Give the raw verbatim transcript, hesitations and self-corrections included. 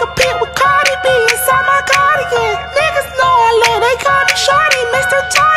compete with Cardi B inside my cardigan. Niggas know I love, they call me Shorty, Mister Tony.